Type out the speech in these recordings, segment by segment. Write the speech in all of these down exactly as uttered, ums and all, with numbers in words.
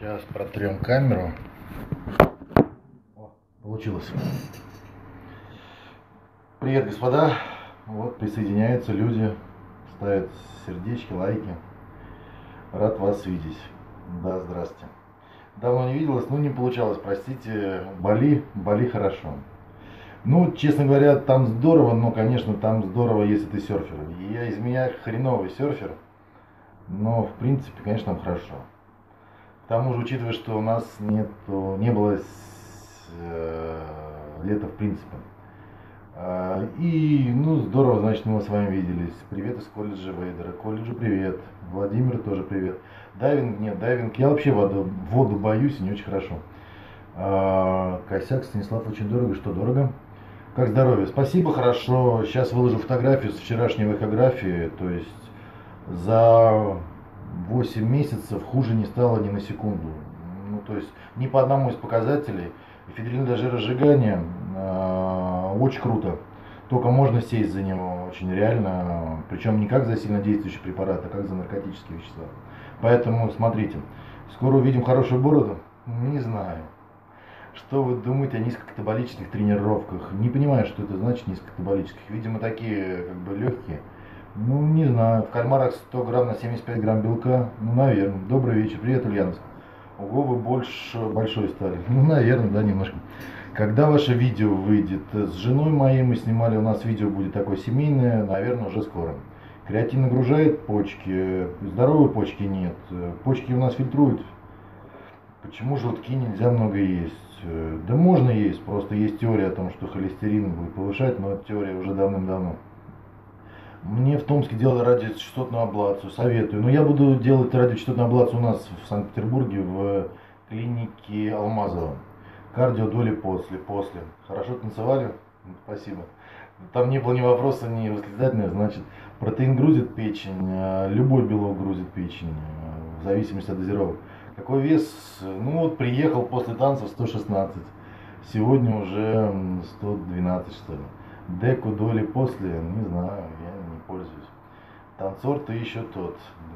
Сейчас протрем камеру. О, получилось. Привет, господа. Вот присоединяются люди, ставят сердечки, лайки. Рад вас видеть. Да, здрасте. Давно не виделось, ну не получалось, простите. Бали, Бали хорошо. Ну, честно говоря, там здорово, но, конечно, там здорово, если ты серфер. Я из меня хреновый серфер, но, в принципе, конечно, там хорошо. К тому же, учитывая, что у нас нету, не было э, лета в принципе. Э, и, ну, здорово, значит, мы с вами виделись. Привет из колледжа Вейдера. Колледжу привет. Владимир тоже привет. Дайвинг, нет, дайвинг. Я вообще воду, воду боюсь и не очень хорошо. Э, косяк, Станислав, очень дорого. Что дорого? Как здоровье? Спасибо, хорошо. Сейчас выложу фотографию с вчерашней эхографии. То есть за восемь месяцев хуже не стало ни на секунду. Ну, то есть ни по одному из показателей. Эфедрин для жиросжигания э, очень круто. Только можно сесть за него очень реально. Причем не как за сильнодействующий препарат, а как за наркотические вещества. Поэтому смотрите. Скоро увидим хорошую бороду? Не знаю. Что вы думаете о низкокатаболических тренировках? Не понимаю, что это значит низкокатаболических. Видимо, такие как бы легкие. Ну, не знаю. В кальмарах сто грамм на семьдесят пять грамм белка. Ну, наверное. Добрый вечер. Привет, Ульяновск. Ого, вы больше большой стали. Ну, наверное, да, немножко. Когда ваше видео выйдет? С женой моей мы снимали, у нас видео будет такое семейное, наверное, уже скоро. Креатин нагружает почки, здоровые почки нет. Почки у нас фильтруют. Почему желтки нельзя много есть? Да можно есть, просто есть теория о том, что холестерин будет повышать, но эта теория уже давным-давно. Мне в Томске делали радиочастотную аблацию, советую. Но я буду делать радиочастотную аблацию у нас в Санкт-Петербурге в клинике Алмазова. Кардио доли после, после. Хорошо танцевали? Спасибо. Там не было ни вопроса, ни восклицательного, значит, протеин грузит печень, любой белок грузит печень, в зависимости от дозировок. Какой вес? Ну вот приехал после танцев сто шестнадцать, сегодня уже сто двенадцать что ли. Деку доли после, не знаю, я не пользуюсь. Танцор ты еще тот.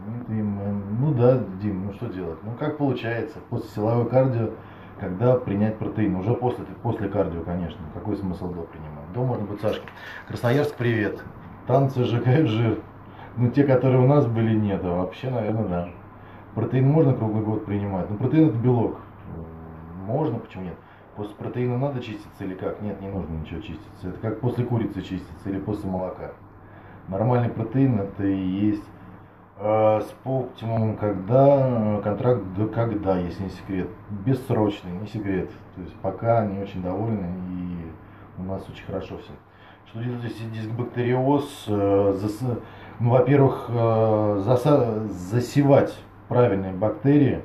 Ну да, Дим, ну что делать? Ну как получается, после силовой кардио, когда принять протеин? Уже после, после кардио, конечно. Какой смысл до принимать? До можно быть Сашки. Красноярск, привет. Танцы сжигают жир. Ну те, которые у нас были, нет. А вообще, наверное, да. Протеин можно круглый год принимать? Ну протеин это белок. Можно, почему нет? После протеина надо чиститься или как? Нет, не нужно ничего чиститься. Это как после курицы чиститься или после молока. Нормальный протеин это и есть э, с оптимумом когда, контракт до когда, если не секрет. Бессрочный, не секрет. То есть пока они очень довольны и у нас очень хорошо все. Что делать, если дисбактериоз? Э, зас... Ну, во-первых, э, заса... засевать правильные бактерии.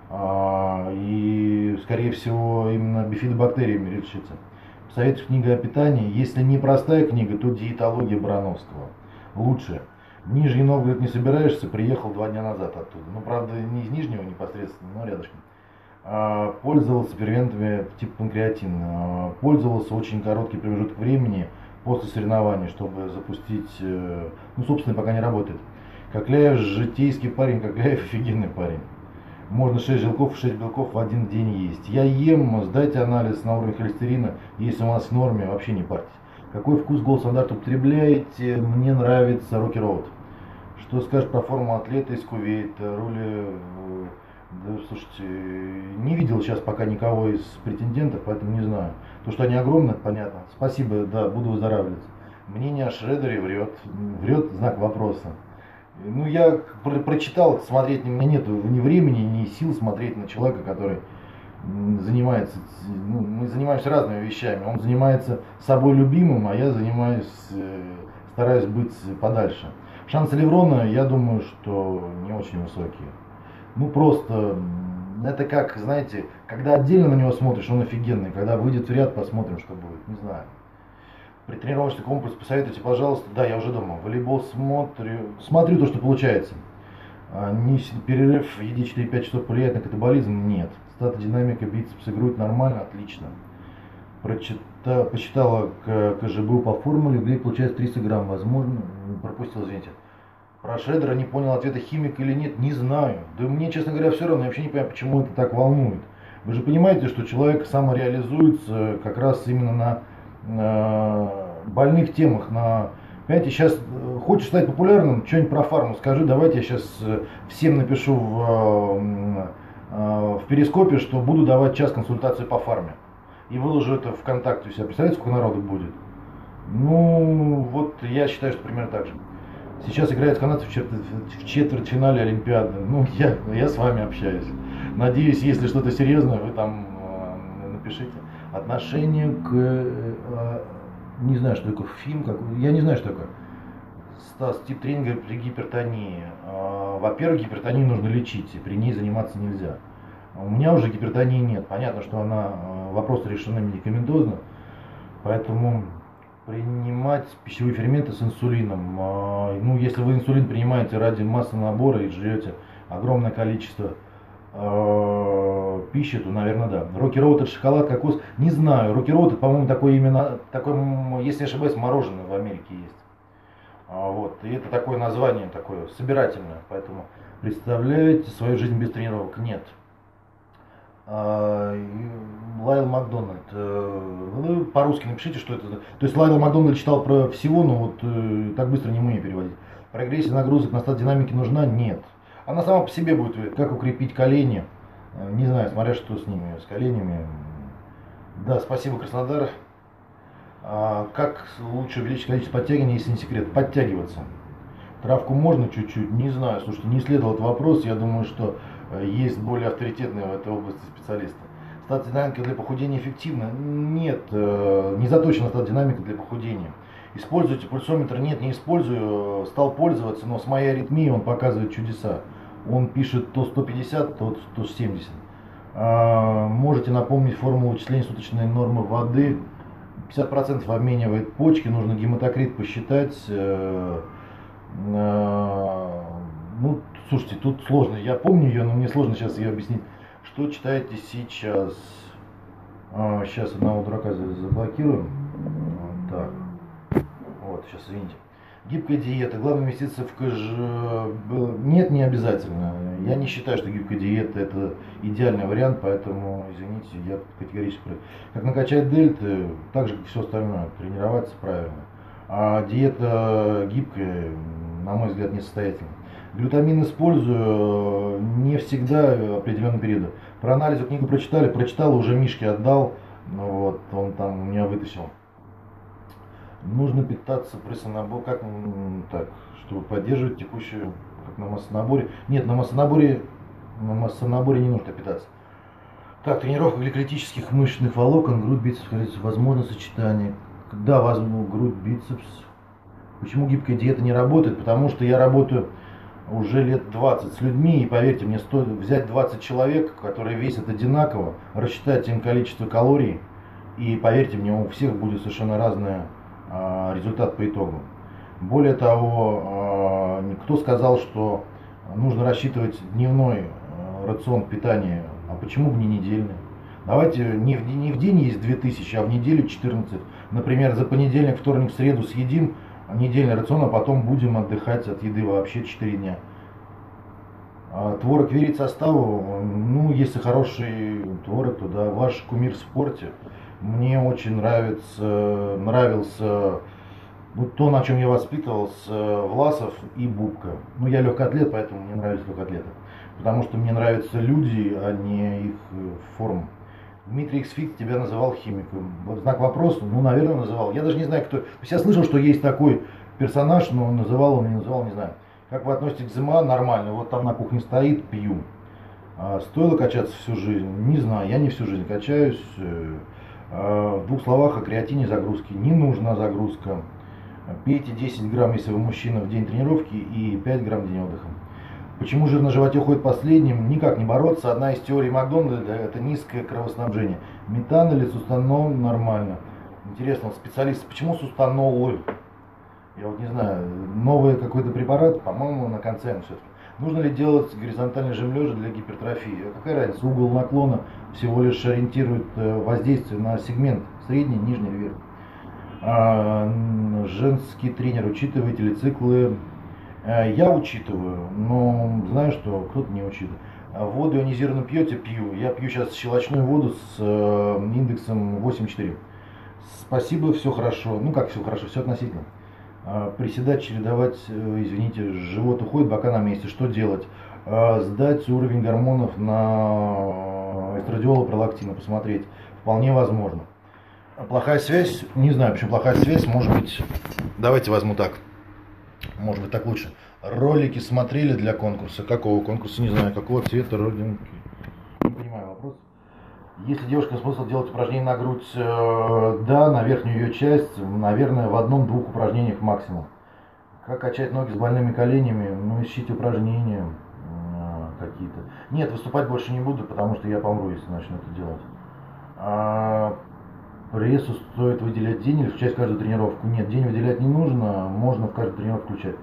И, скорее всего, именно бифидобактериями решится. Советую книга о питании. Если не простая книга, то диетология Барановского. Лучше. В Нижний Новгород не собираешься, приехал два дня назад оттуда. Ну, правда, не из Нижнего непосредственно, но рядышком. Пользовался ферментами типа панкреатин. Пользовался очень короткий промежуток времени после соревнований, чтобы запустить... Ну, собственно, пока не работает. Кокляев житейский парень, Кокляев офигенный парень. Можно шесть желтков и шесть белков в один день есть. Я ем, сдайте анализ на уровень холестерина, если у вас в норме, вообще не парьтесь. Какой вкус Gold Standard употребляете? Мне нравится Rocky Road. Что скажешь про форму атлета из Кувейта? Роли... Да, слушайте, не видел сейчас пока никого из претендентов, поэтому не знаю. То, что они огромные, понятно. Спасибо, да, буду выздоравливать. Мнение о Шредере врет. Врет, знак вопроса. Ну, я про прочитал, смотреть у меня нет ни времени, ни сил смотреть на человека, который занимается, ну, мы занимаемся разными вещами. Он занимается собой любимым, а я занимаюсь, стараюсь быть подальше. Шансы Леврона, я думаю, что не очень высокие. Ну, просто, это как, знаете, когда отдельно на него смотришь, он офигенный. Когда выйдет в ряд, посмотрим, что будет, не знаю. При тренировочный комплекс посоветуйте, пожалуйста. Да, я уже дома. Волейбол смотрю. Смотрю то, что получается. Не перерыв в еде четыре пять часов влияет на катаболизм? Нет. Статодинамика, бицепс играют нормально, отлично. Прочита, почитала КЖБУ по формуле, где получается триста грамм. Возможно, пропустил, извините. Про Шредера не понял ответа, химик или нет, не знаю. Да мне, честно говоря, все равно, я вообще не понимаю, почему это так волнует. Вы же понимаете, что человек самореализуется как раз именно на, на больных темах, на... Понимаете, сейчас хочешь стать популярным, что-нибудь про фарму скажи, давайте я сейчас всем напишу в, в перископе, что буду давать час консультации по фарме. И выложу это ВКонтакте у себя. Представляете, сколько народу будет? Ну, вот я считаю, что примерно так же. Сейчас играют канадцы в, чет- в четвертьфинале Олимпиады. Ну, я, я с вами общаюсь. Надеюсь, если что-то серьезное, вы там э, напишите. Отношение к... Э, не знаю, что такое ФИМ. Как, я не знаю, что такое. Стас, тип тренинга при гипертонии. Э, во-первых, гипертонию нужно лечить, и при ней заниматься нельзя. У меня уже гипертонии нет. Понятно, что она, э, вопросы решены медикаментозно. Поэтому... принимать пищевые ферменты с инсулином. Ну, если вы инсулин принимаете ради массы набора и жрете огромное количество э, пищи, то, наверное, да. Рокки Роуд это шоколад, кокос. Не знаю. Рокки Роуд это, по-моему, такое именно, такое, если не ошибаюсь, мороженое в Америке есть. А, вот. И это такое название, такое собирательное. Поэтому представляете свою жизнь без тренировок? Нет. Лайл Макдональд. Вы по-русски напишите, что это. То есть Лайл Макдональд читал про всего, но вот э, так быстро не умею переводить. Прогрессия нагрузок на стат динамики нужна? Нет. Она сама по себе будет. Как укрепить колени? Не знаю, смотря что с ними, с коленями. Да, спасибо, Краснодар. А, как лучше увеличить количество подтягиваний, если не секрет? Подтягиваться. Травку можно чуть-чуть? Не знаю. Слушайте, не исследовал этот вопрос. Я думаю, что есть более авторитетные в этой области специалисты. Стат-динамика для похудения эффективна? Нет, не заточена стат-динамика для похудения. Используйте пульсометр? Нет, не использую. Стал пользоваться, но с моей аритмией он показывает чудеса. Он пишет то сто пятьдесят, то сто семьдесят. Можете напомнить формулу вычисления суточной нормы воды? пятьдесят процентов обменивает почки, нужно гематокрит посчитать. Ну, слушайте, тут сложно. Я помню ее, но мне сложно сейчас ее объяснить. Что читаете сейчас? А, сейчас одного дурака заблокируем. Так. Вот, сейчас, извините. Гибкая диета. Главное вместиться в КЖ. Нет, не обязательно. Я не считаю, что гибкая диета это идеальный вариант, поэтому, извините, я категорически против. Как накачать дельты, так же, как и все остальное. Тренироваться правильно. А диета гибкая, на мой взгляд, несостоятельна. Глютамин использую не всегда определенный период. Про анализы книгу прочитали, прочитал, уже Мишке отдал. Ну вот, он там у меня вытащил. Нужно питаться при санаборе, как так, чтобы поддерживать текущую, как на массонаборе. Нет, на массонаборе, на массонаборе не нужно питаться. Так, тренировка гликолитических мышечных волокон, грудь, бицепс, возможно сочетание. Да, возможно, грудь, бицепс. Почему гибкая диета не работает? Потому что я работаю уже лет двадцать с людьми, и поверьте мне, стоит взять двадцать человек, которые весят одинаково, рассчитать им количество калорий, и поверьте мне, у всех будет совершенно разный а, результат по итогу. Более того, а, кто сказал, что нужно рассчитывать дневной а, рацион питания, а почему бы не недельный? Давайте не в, не в день есть две тысячи, а в неделю четырнадцать. Например, за понедельник, вторник, среду съедим недельный рацион, а потом будем отдыхать от еды вообще четыре дня. А творог верить составу, ну, если хороший творог, то да, ваш кумир в спорте. Мне очень нравится, нравился вот то, на чем я воспитывался, Власов и Бубка. Ну, я легкоатлет, поэтому мне нравятся легкоатлеты. Потому что мне нравятся люди, а не их форма. Дмитрий Иксфит тебя называл химиком. Знак вопроса, ну, наверное, называл. Я даже не знаю, кто. То есть я слышал, что есть такой персонаж, но он называл, он не называл, не знаю. Как вы относитесь к ЗМА? Нормально. Вот там на кухне стоит, пью. А стоило качаться всю жизнь? Не знаю, я не всю жизнь качаюсь. А в двух словах о креатине загрузки. Не нужна загрузка. Пейте десять грамм, если вы мужчина, в день тренировки и пять грамм в день отдыха. Почему жир на животе уходит последним? Никак не бороться. Одна из теорий Макдональда – это низкое кровоснабжение. Метан или сустанол нормально. Интересно, специалист, почему сустанолы? Я вот не знаю, новый какой-то препарат, по-моему, на конце все-таки. Нужно ли делать горизонтальный жим лежа для гипертрофии? Какая разница? Угол наклона всего лишь ориентирует воздействие на сегмент средний, нижний или верхний. А, женский тренер, учитываете ли циклы Э, Я учитываю, но знаю, что кто-то не учитывает. А воду ионизированную пьете? Пью. Я пью сейчас щелочную воду с э, индексом восемь целых четыре десятых. Спасибо, все хорошо. Ну как все хорошо, все относительно. А, Приседать, чередовать, э, извините, живот уходит, бока на месте. Что делать? А, Сдать уровень гормонов на эстрадиола, пролактина, посмотреть. Вполне возможно. А Плохая связь? Не знаю, почему плохая связь. Может быть, давайте возьму так. Может быть, так лучше. Ролики смотрели для конкурса. Какого конкурса? Не знаю. Какого цвета родинки? Не понимаю вопрос. Если девушка смысл делать упражнения на грудь, э, да, на верхнюю ее часть, наверное, в одном-двух упражнениях максимум. Как качать ноги с больными коленями? Ну, ищите упражнения э, какие-то. Нет, выступать больше не буду, потому что я помру, если начну это делать. А, прессу стоит выделять день или включать в каждую тренировку? Нет, день выделять не нужно, можно в каждую тренировку включать.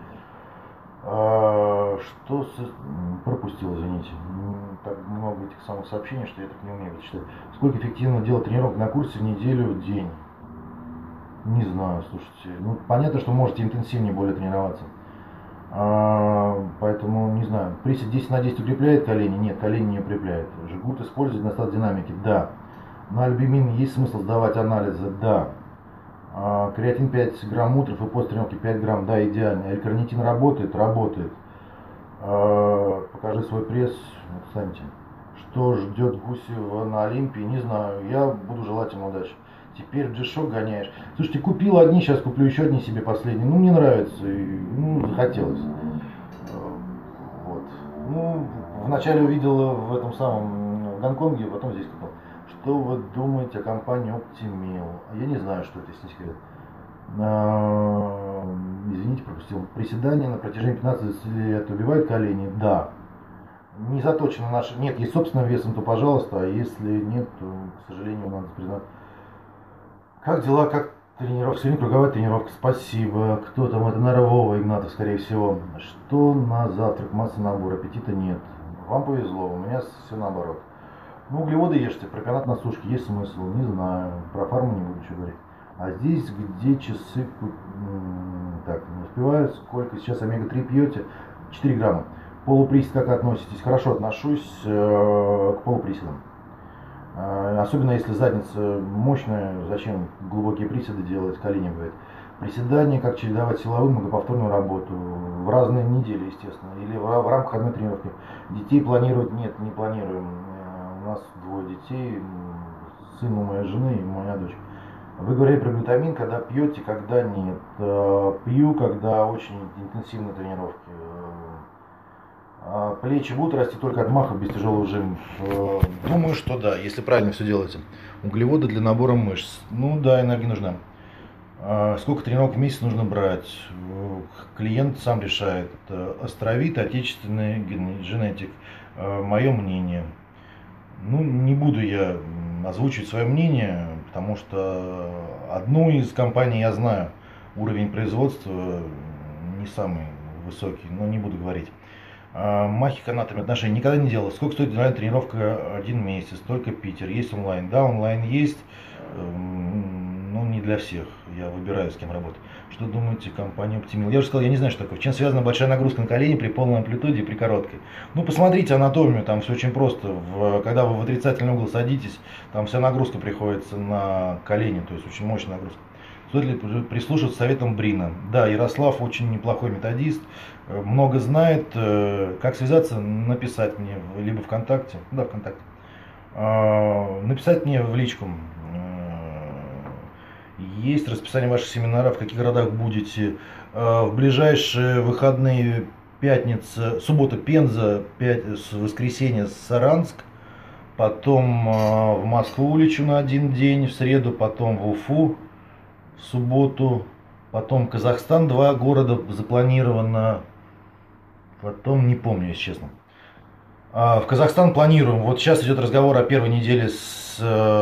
А, что с... пропустил, извините. Так много этих самых сообщений, что я так не умею читать. Сколько эффективно делать тренировок на курсе в неделю в день? Не знаю, слушайте. Ну, понятно, что можете интенсивнее более тренироваться. А, поэтому, не знаю, присед десять на десять укрепляет колени? Нет, колени не укрепляет. Жгут использовать на стат-динамике? Да. На альбумин есть смысл сдавать анализы? Да. А, креатин пять грамм утров и после тренировки пять грамм? Да, идеально. L-карнитин работает? Работает. А, покажи свой пресс, встаньте. Что ждет Гусева на Олимпии? Не знаю. Я буду желать ему удачи. Теперь в G-Shock гоняешь. Слушайте, купил одни, сейчас куплю еще одни себе последние. Ну, мне нравится. И, ну, захотелось. Вот. Ну, вначале увидел в этом самом в Гонконге, потом здесь купил. Что вы думаете о компании Optimil? Я не знаю, что это, если не секрет. А, извините, пропустил. Приседания на протяжении пятнадцати лет убивают колени? Да. Не заточено наше. Нет, есть собственным весом, то пожалуйста, а если нет, то, к сожалению, надо признать. Как дела, как тренировка? Сегодня круговая тренировка, спасибо. Кто там? Это, наверное, Вова Игнатов, скорее всего. Что на завтрак? Масса набор, аппетита нет. Вам повезло, у меня все наоборот. Ну, углеводы ешьте, про канат на сушке есть смысл, не знаю. Про фарму не буду ничего говорить. А здесь, где часы... Так, не успеваю. Сколько сейчас омега три пьете? четыре грамма. Полуприсед как относитесь? Хорошо отношусь э, к полуприседам. Э, особенно если задница мощная, зачем глубокие приседы делать, колени говорит. Приседания, как чередовать силовую многоповторную работу в разные недели, естественно, или в, в рамках одной тренировки. Детей планировать нет, не планируем. Э, у нас двое детей, сын у моей жены и моя дочь. Вы говорили про глютамин, когда пьете, когда нет. Э, пью, когда очень интенсивные тренировки. Плечи будут расти только от махов без тяжелого жима? Думаю, что да, если правильно все делаете. Углеводы для набора мышц. Ну да, энергия нужна. Сколько тренировок в месяц нужно брать? Клиент сам решает. Островит, отечественный генетик. Мое мнение. Ну, не буду я озвучивать свое мнение, потому что одну из компаний я знаю. Уровень производства не самый высокий, но не буду говорить. Махи канатами отношения никогда не делал. Сколько стоит онлайн тренировка один месяц? Только Питер. Есть онлайн? Да, онлайн есть. Но не для всех. Я выбираю, с кем работать. Что думаете, компания Optimil? Я уже сказал, я не знаю, что такое. Чем связана большая нагрузка на колени при полной амплитуде и при короткой? Ну, посмотрите анатомию, там все очень просто. В, когда вы в отрицательный угол садитесь, там вся нагрузка приходится на колени, то есть очень мощная нагрузка. Стоит ли прислушиваться советам Брина? Да, Ярослав очень неплохой методист, много знает. Как связаться? Написать мне либо ВКонтакте, да, ВКонтакте. Написать мне в личку. Есть расписание ваших семинаров, в каких городах будете. В ближайшие выходные: пятница, суббота Пенза, воскресенье Саранск, потом в Москву улечу на один день, в среду, потом в Уфу в субботу, потом Казахстан, два города запланировано, потом не помню, если честно. А в Казахстан планируем, вот сейчас идет разговор о первой неделе с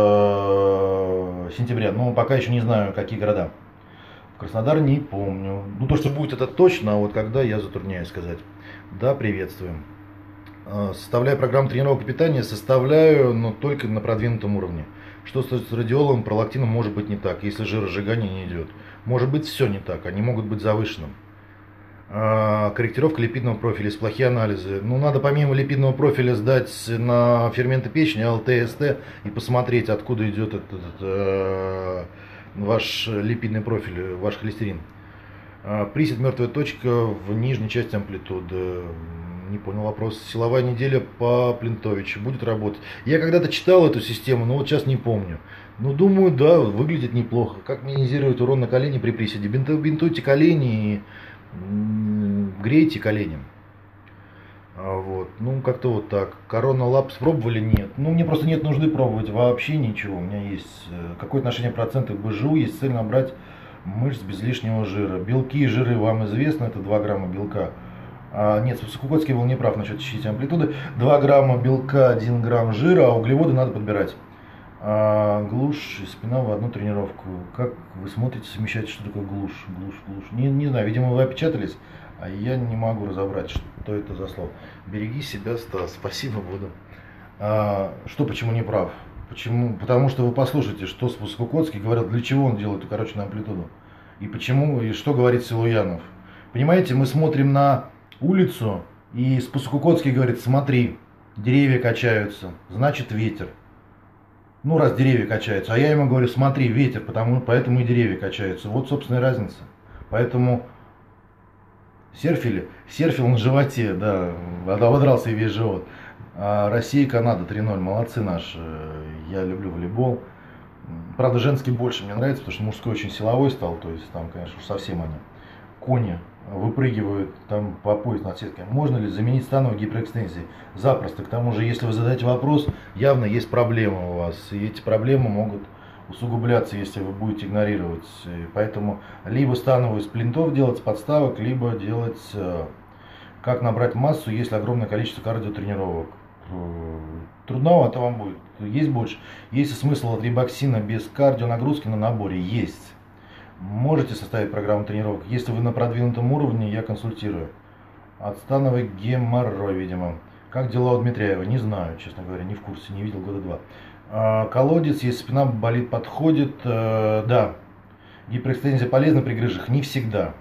э, сентября, но пока еще не знаю, какие города. В Краснодар не помню. Ну, то, что будет, это точно, а вот когда, я затрудняюсь сказать. Да, приветствуем. Составляю программу тренировок и питания, составляю, но только на продвинутом уровне. Что с радиолом, пролактином может быть не так, если жиросжигание не идет. Может быть все не так, они могут быть завышенным. Корректировка липидного профиля, есть плохие анализы. Ну, надо помимо липидного профиля сдать на ферменты печени, эл тэ эс тэ, и посмотреть, откуда идет этот, этот, э, ваш липидный профиль, ваш холестерин. Присед мертвая точка в нижней части амплитуды. Не понял вопрос. Силовая неделя по Плинтовичу будет работать. Я когда-то читал эту систему, но вот сейчас не помню. Ну, думаю, да, выглядит неплохо. Как минимизировать урон на колени при приседе? Бинтуйте колени и грейте колени. Вот. Ну, как-то вот так. Корона лапс пробовали? Нет. Ну, мне просто нет нужды пробовать вообще ничего. У меня есть какое отношение процента к бэ жэ у, есть цель набрать мышц без лишнего жира. Белки и жиры вам известно, это два грамма белка. А, нет, Сукуцкий был неправ насчет частицы амплитуды. два грамма белка, один грамм жира, а углеводы надо подбирать. А, глушь, спина в одну тренировку. Как вы смотрите, совмещаете, что такое глушь? Глушь, глушь. Не, не знаю, видимо, вы опечатались, а я не могу разобрать, что это за слово. Береги себя, Стас. Спасибо, буду. А, что, почему не прав? Почему? Потому что вы послушайте, что Скукоцкий говорил, для чего он делает укороченную амплитуду. И почему, и что говорит Силуянов. Понимаете, мы смотрим на улицу, и Скукоцкий говорит, смотри, деревья качаются, значит ветер. Ну, раз деревья качаются. А я ему говорю, смотри, ветер, потому, поэтому и деревья качаются. Вот, собственно, и разница. Поэтому серфили, серфил на животе, да, ободрался и весь живот. А Россия и Канада три ноль, молодцы наши. Я люблю волейбол. Правда, женский больше мне нравится, потому что мужской очень силовой стал. То есть там, конечно, уж совсем они. Кони выпрыгивают там по пояс над сеткой. Можно ли заменить становой гиперэкстензией? Запросто. К тому же, если вы задаете вопрос, явно есть проблемы у вас. И эти проблемы могут усугубляться, если вы будете игнорировать. И поэтому либо становую из плинтов делать, с подставок, либо делать, как набрать массу, если огромное количество кардиотренировок. Трудновато вам будет. Есть больше. Есть смысл от рибоксина без кардионагрузки на наборе? Есть. Можете составить программу тренировок. Если вы на продвинутом уровне, я консультирую. Отстановый геморрой, видимо. Как дела у Дмитриева? Не знаю, честно говоря, не в курсе, не видел года два. А, колодец, если спина болит, подходит. А, да, гиперэкстензия полезна при грыжах? Не всегда.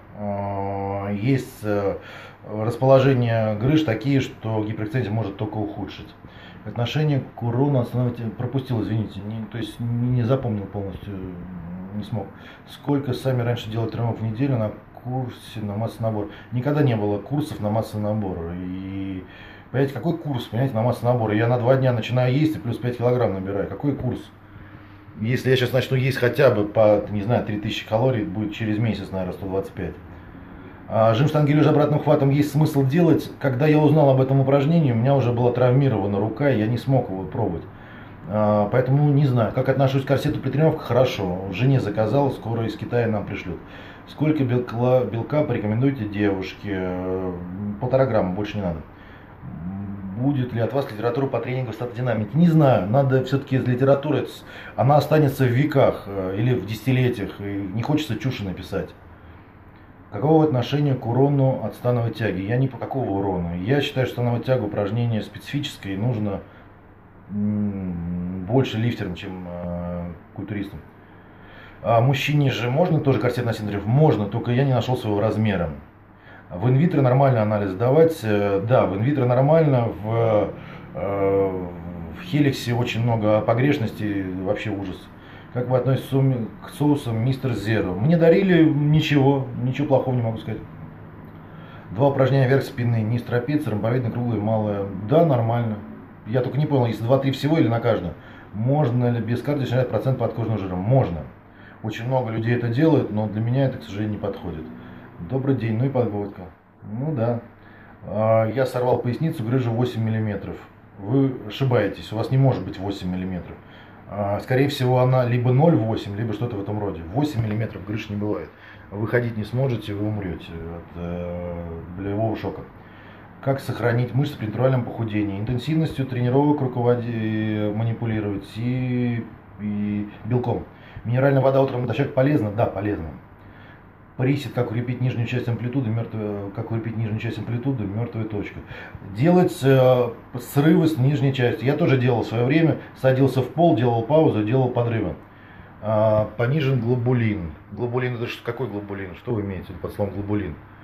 А, есть расположение грыж такие, что гиперэкстензия может только ухудшить. Отношение к урону остановить пропустил, извините, не, то есть не запомнил полностью, не смог. Сколько сами раньше делали тренировок в неделю на курсе на массовый набор? Никогда не было курсов на массовый набор. И понимаете, какой курс, понимаете, на массовый набор? Я на два дня начинаю есть и плюс пять килограмм набираю. Какой курс? Если я сейчас начну есть хотя бы по, не знаю, три тысячи калорий, будет через месяц, наверное, сто двадцать пять. А жим штанги лежа обратным хватом есть смысл делать. Когда я узнал об этом упражнении, у меня уже была травмирована рука, и я не смог его пробовать. А, поэтому не знаю, как отношусь к корсету при тренировках, хорошо. Жене заказал, скоро из Китая нам пришлют. Сколько белка, белка порекомендуете девушке? Полтора грамма, больше не надо. Будет ли от вас литература по тренингу статодинамики? Не знаю, надо все-таки из литературы, она останется в веках или в десятилетиях, и не хочется чуши написать. Какого отношения к урону от становой тяги? Я не по какого урона. Я считаю, что становая тяга упражнение специфическое и нужно больше лифтерам, чем э, культуристам. А мужчине же можно тоже корсет на синдриф? Можно, только я не нашел своего размера. В инвитро нормально анализ давать? Да, в инвитро нормально, в, э, в хеликсе очень много погрешностей, вообще ужас. Как вы относитесь к соусам мистер Зеро? Мне дарили ничего, ничего плохого не могу сказать. Два упражнения вверх спины, низ трапеции, ромбовидная, круглая, малая. Да, нормально. Я только не понял, если два-три всего или на каждом. Можно ли без кардио снижать процент подкожного жира? Можно. Очень много людей это делают, но для меня это, к сожалению, не подходит. Добрый день, ну и подводка. Ну да. Я сорвал поясницу, грыжа восемь миллиметров. Вы ошибаетесь, у вас не может быть восемь миллиметров. Скорее всего, она либо ноль целых восемь, либо что-то в этом роде. восемь миллиметров грыж не бывает. Выходить не сможете, вы умрете от э, болевого шока. Как сохранить мышцы при натуральном похудении? Интенсивностью тренировок руководи, манипулировать и, и белком. Минеральная вода утром натощак полезна? Да, полезна. Присед, как укрепить нижнюю часть амплитуды, мертвая, как укрепить нижнюю часть амплитуды, мертвая точка. Делать э, срывы с нижней части. Я тоже делал в свое время, садился в пол, делал паузу, делал подрывы. А, понижен глобулин. Глобулин, это что, какой глобулин? Что вы имеете под словом глобулин?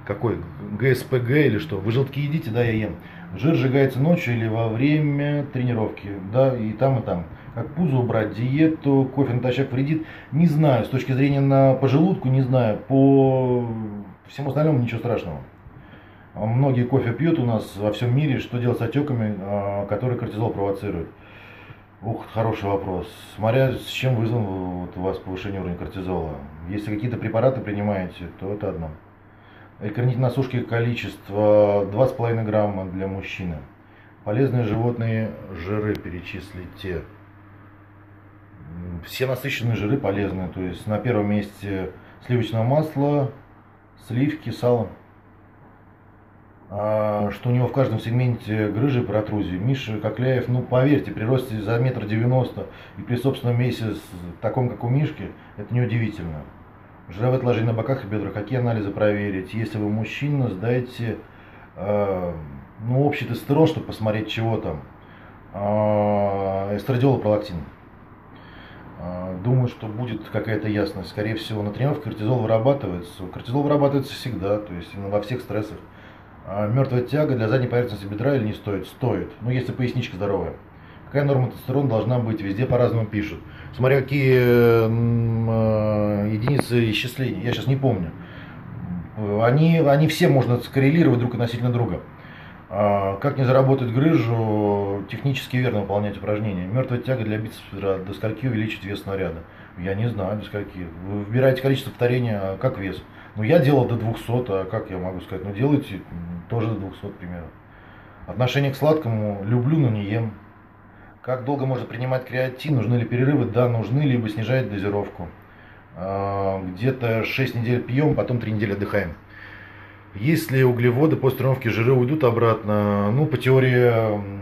какой, ГСПГ или что? Вы желтки едите? Да, я ем. Жир сжигается ночью или во время тренировки? Да, и там, и там. Как пузо убрать, диету, кофе натощак вредит? Не знаю, с точки зрения на, по желудку не знаю, по всему остальному ничего страшного. Многие кофе пьют у нас во всем мире, что делать с отеками, которые кортизол провоцирует? Ух, хороший вопрос. Смотря с чем вызван вот у вас повышение уровня кортизола. Если какие-то препараты принимаете, то это одно. Рекорнить на сушке количество два с половиной грамма для мужчины. Полезные животные жиры перечислите. Все насыщенные жиры полезны. То есть на первом месте сливочное масло, сливки, сало. А, что у него в каждом сегменте грыжи протрузии. Миша Кокляев, ну поверьте, при росте за метр девяносто и при собственном весе таком, как у Мишки, это неудивительно. Жировые отложения на боках и бедрах. Какие анализы проверить? Если вы мужчина, сдайте э, ну, общий тестостерон, чтобы посмотреть, чего там. Э, эстрадиол и пролактин. Э, думаю, что будет какая-то ясность. Скорее всего, на тренировке кортизол вырабатывается. Кортизол вырабатывается всегда, то есть во всех стрессах. Э, мертвая тяга для задней поверхности бедра или не стоит? Стоит. Ну, если поясничка здоровая. Какая норма тестостерона должна быть? Везде по-разному пишут. Смотря какие э, единицы исчисления, я сейчас не помню. Они, они все можно скоррелировать друг относительно друга. Э, как не заработать грыжу, технически верно выполнять упражнения. Мертвая тяга для бицепса до скольки увеличить вес снаряда? Я не знаю, до скольки. Вы выбираете количество повторений, а как вес? Ну, я делал до двухсот, а как я могу сказать? Ну, делайте тоже до двухсот примерно. Отношение к сладкому: люблю, но не ем. Как долго можно принимать креатин? Нужны ли перерывы? Да, нужны, либо снижать дозировку. Где-то шесть недель пьем, потом три недели отдыхаем. Если углеводы после тренировки жиры уйдут обратно, ну, по теории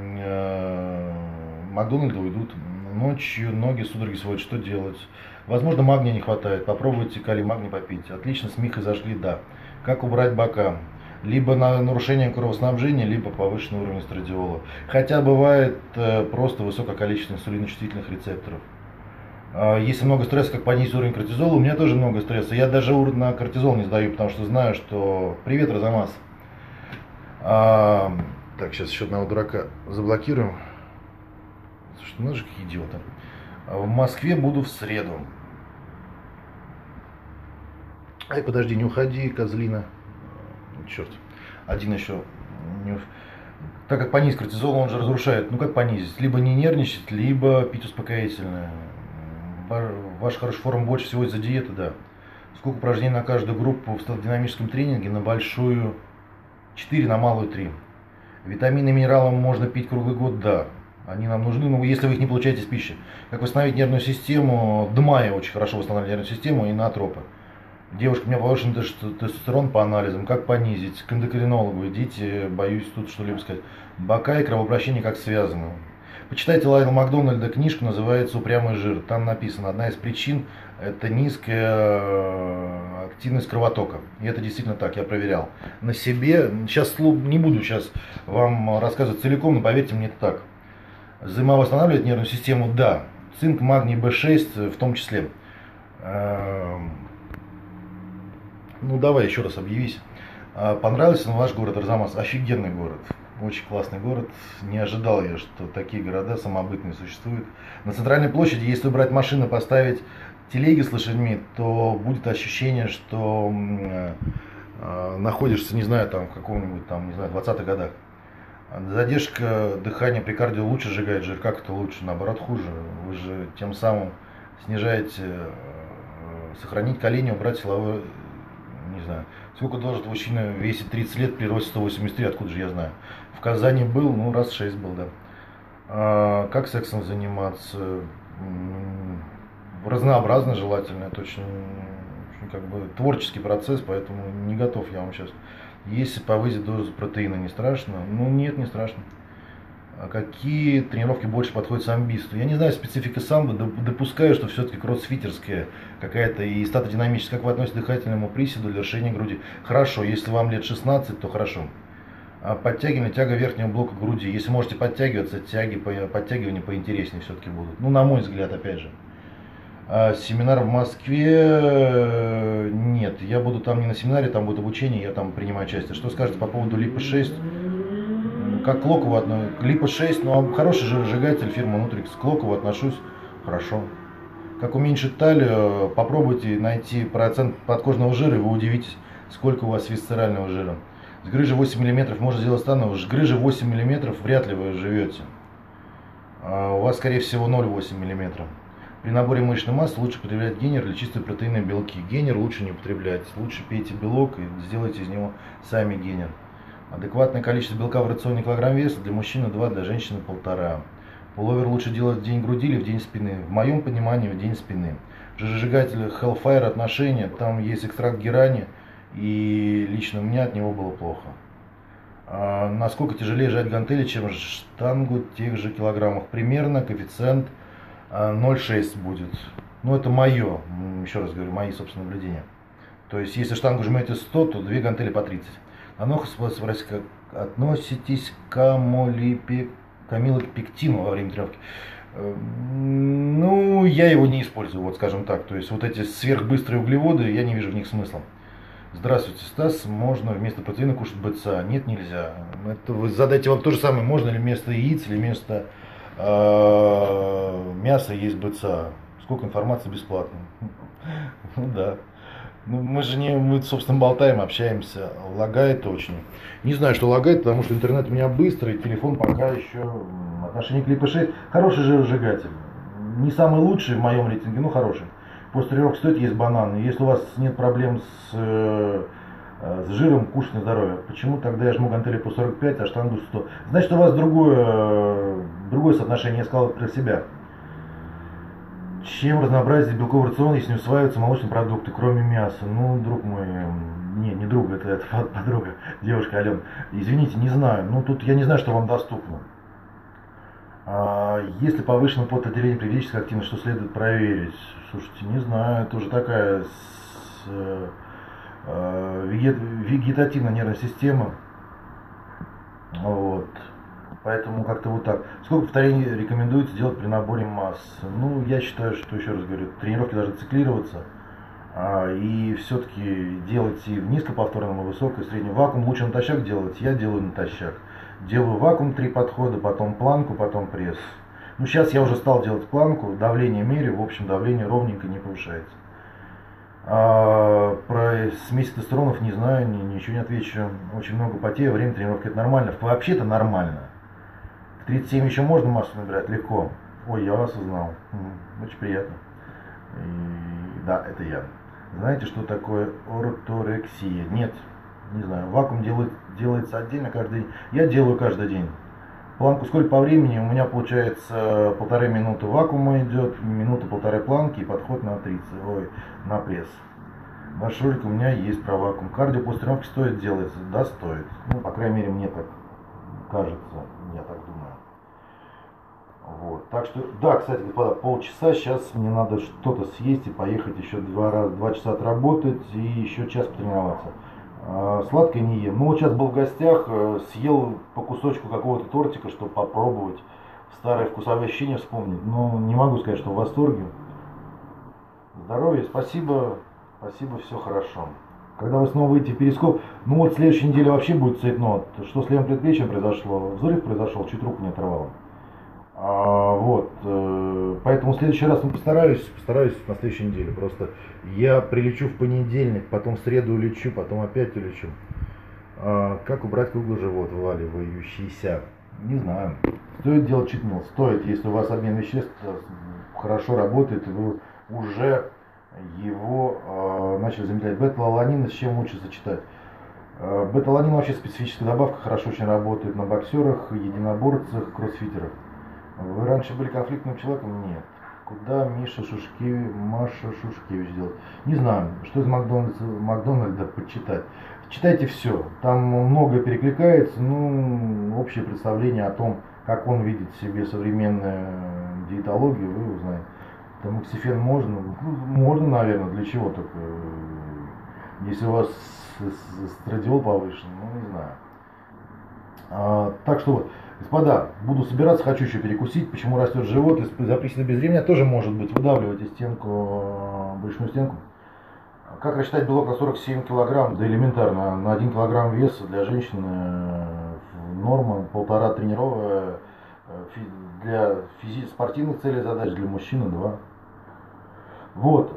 Макдональда уйдут. Ночью ноги судороги сводят, что делать? Возможно, магния не хватает. Попробуйте калий магний попить. Отлично, с Михой зажгли, да. Как убрать бока? Либо на нарушение кровоснабжения, либо повышенный уровень эстрадиола. Хотя бывает э, просто высокое количество инсулиночувствительных рецепторов. Э, если много стресса, как понизить уровень кортизола, у меня тоже много стресса. Я даже на кортизол не сдаю, потому что знаю, что... Привет, Розамас. А, так, сейчас еще одного дурака заблокируем. Что, ну же какие идиоты. В Москве буду в среду. Ай, подожди, не уходи, козлина. Черт, один еще. Так как понизить кортизол, он же разрушает. Ну как понизить? Либо не нервничать, либо пить успокоительное. Ваша хорошая форма больше всего из-за диеты, да. Сколько упражнений на каждую группу в статодинамическом тренинге? На большую четыре, на малую три. Витамины и минералы можно пить круглый год, да. Они нам нужны, но если вы их не получаете из пищи. Как восстановить нервную систему? Дмая очень хорошо восстанавливает нервную систему и наотропы. Девушка, у меня повышен тестостерон по анализам. Как понизить? К эндокринологу идите, боюсь тут что-либо сказать. Бока и кровообращение как связаны. Почитайте Лайла Макдональда, книжку называется «Упрямый жир». Там написано, одна из причин – это низкая активность кровотока. И это действительно так, я проверял. На себе, сейчас не буду сейчас вам рассказывать целиком, но поверьте мне, это так. Взаимовосстанавливает нервную систему, да. Цинк, магний, бэ шесть в том числе. Ну давай еще раз объявись. Понравился ваш город Арзамас? Офигенный город. Очень классный город. Не ожидал я, что такие города самобытные существуют. На центральной площади, если убрать машины, поставить телеги с лошадьми, то будет ощущение, что э, находишься, не знаю, там в каком-нибудь там, не знаю, двадцатых годах. Задержка дыхания при кардио лучше сжигает жир. Как это лучше? Наоборот, хуже. Вы же тем самым снижаете, э, сохранить колени, убрать силовое. Не знаю, сколько должен мужчина весить тридцать лет при росте сто восемьдесят три, откуда же я знаю. В Казани был, ну раз шесть был, да. А, как сексом заниматься? Разнообразно желательно, это очень, очень как бы творческий процесс, поэтому не готов я вам сейчас. Если повысить дозу протеина, не страшно? Ну нет, не страшно. А какие тренировки больше подходят самбисту? Я не знаю специфики самбо, допускаю, что все-таки кроссфитерская какая-то и статодинамическая. Как вы относитесь к дыхательному приседу для расширения груди? Хорошо, если вам лет шестнадцать, то хорошо. А подтягивание, тяга верхнего блока груди. Если можете подтягиваться, тяги, подтягивания поинтереснее все-таки будут. Ну, на мой взгляд, опять же. А семинар в Москве нет. Я буду там не на семинаре, там будет обучение, я там принимаю участие. Что скажете по поводу Липа шесть? Как к Клокову отношусь? Липа шесть, ну, хороший жиросжигатель фирмы Nutrix. К Клокову отношусь хорошо. Как уменьшить талию, попробуйте найти процент подкожного жира, и вы удивитесь, сколько у вас висцерального жира. С грыжей восемь миллиметров можно сделать становую. С грыжей восемь миллиметров вряд ли вы живете. А у вас, скорее всего, ноль целых восемь десятых миллиметра. При наборе мышечной массы лучше употреблять гейнер или чистые протеиновые белки. Гейнер лучше не употреблять. Лучше пейте белок и сделайте из него сами гейнер. Адекватное количество белка в рационе килограмм веса для мужчины два, для женщины полтора. Пуловер лучше делать в день груди или в день спины. В моем понимании в день спины. Жиросжигатель Hellfire отношения, там есть экстракт герани, и лично у меня от него было плохо. А насколько тяжелее жать гантели, чем штангу тех же килограммах? Примерно коэффициент ноль целых шесть десятых будет. Ну это мое, еще раз говорю, мои собственные наблюдения. То есть если штангу жмете сто, то две гантели по тридцать. А спросить, как относитесь к амилопектину во время тренировки? Ну, я его не использую, вот скажем так. То есть вот эти сверхбыстрые углеводы, я не вижу в них смысла. Здравствуйте, Стас, можно вместо протеина кушать БЦА? Нет, нельзя. Это вы задайте вам то же самое, можно ли вместо яиц или вместо э, мяса есть БЦА? Сколько информации бесплатно? Ну да. Ну, мы же не, мы, собственно, болтаем, общаемся. Лагает очень. Не знаю, что лагает, потому что интернет у меня быстрый, телефон пока еще отношение к Липа шесть. Хороший жиросжигатель. Не самый лучший в моем рейтинге, но хороший. После тренировки стоит есть бананы. Если у вас нет проблем с, с жиром, кушать на здоровье. Почему тогда я жму гантели по сорок пять, а штангу сто? Значит, у вас другое, другое соотношение, я сказал про себя. Чем разнообразить белковый рацион, если не усваиваются молочные продукты, кроме мяса? Ну, друг мой, не, не друг, это, это подруга, девушка Алена. Извините, не знаю. Ну, тут я не знаю, что вам доступно. А, если повышенное потоотделение при физической активности, что следует проверить? Слушайте, не знаю, это уже такая с, э, вегетативная нервная система. Вот. Поэтому как-то вот так. Сколько повторений рекомендуется делать при наборе массы? Ну, я считаю, что, еще раз говорю, тренировки должны циклироваться. А, и все-таки делать и в низкоповторном, и высоком, и среднем. Вакуум лучше натощак делать, я делаю натощак. Делаю вакуум три подхода, потом планку, потом пресс. Ну, сейчас я уже стал делать планку, давление меряю, в общем, давление ровненько не повышается. А, про смесь тестостеронов не знаю, ни, ничего не отвечу. Очень много потею, время тренировки это нормально. Вообще-то нормально. тридцать семь еще можно массу набирать легко. Ой, я вас узнал. Очень приятно. И, да, это я. Знаете, что такое орторексия? Нет, не знаю. Вакуум делает, делается отдельно каждый день. Я делаю каждый день. Планку сколько по времени? У меня получается полторы минуты вакуума идет, минута-полторы планки и подход на тридцать, ой, на пресс. Ваш ролик у меня есть про вакуум. Кардио после тренировки стоит делать? Да, стоит. Ну, по крайней мере, мне так кажется, я так думаю. Вот. Так что, да, кстати, господа, полчаса, сейчас мне надо что-то съесть и поехать еще два, раза, два часа отработать и еще час потренироваться. А, сладкое не ем. Ну вот сейчас был в гостях, съел по кусочку какого-то тортика, чтобы попробовать старые вкусовые ощущения вспомнить. Но не могу сказать, что в восторге. Здоровья, спасибо, спасибо, все хорошо. Когда вы снова выйдете в перископ, ну вот следующей неделе вообще будет цейтнот. Что с левым предплечьем произошло? Взрыв произошел, чуть руку не оторвало. А, вот, э, поэтому в следующий раз ну, постараюсь, постараюсь на следующей неделе. Просто я прилечу в понедельник, потом в среду улечу, потом опять улечу. А, как убрать круглый живот, вываливающийся? Не знаю. Стоит делать читмил? Стоит, если у вас обмен веществ хорошо работает, и вы уже его э, начали замедлять. Бета-аланин с чем лучше сочетать? Э, бета-аланин вообще специфическая добавка, хорошо очень работает на боксерах, единоборцах, кроссфитерах. Вы раньше были конфликтным человеком? Нет. Куда Миша Шушкевич, Маша Шушкевич делает? Не знаю, что из Макдональдса, Макдональда почитать. Читайте все, там многое перекликается, ну, общее представление о том, как он видит в себе современную диетологию, вы узнаете. Тамоксифен можно? Ну, можно, наверное, для чего только. Если у вас эстрадиол повышен, ну, не знаю. А, так что вот. Господа, буду собираться, хочу еще перекусить. Почему растет живот? Запрещено без ремня тоже может быть. Выдавливайте стенку, брюшную стенку. Как рассчитать белок на сорок семь килограмм? Да элементарно. На один килограмм веса для женщины норма, полтора тренировая. Для физи- спортивных целей задач, для мужчины два. Вот.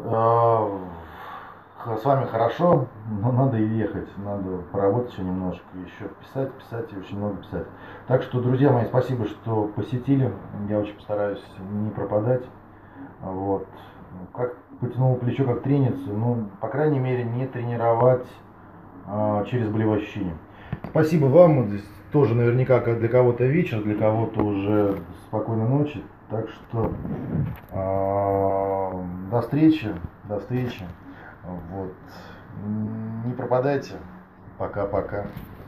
С вами хорошо, но надо и ехать, надо поработать еще немножко, еще писать, писать и очень много писать. Так что, друзья мои, спасибо, что посетили, я очень постараюсь не пропадать. Вот. Как потянул плечо как треницу, ну, по крайней мере, не тренировать а, через болевые ощущения. Спасибо вам, здесь тоже наверняка для кого-то вечер, для кого-то уже спокойной ночи. Так что а, до встречи, до встречи. Вот. Не пропадайте. Пока-пока.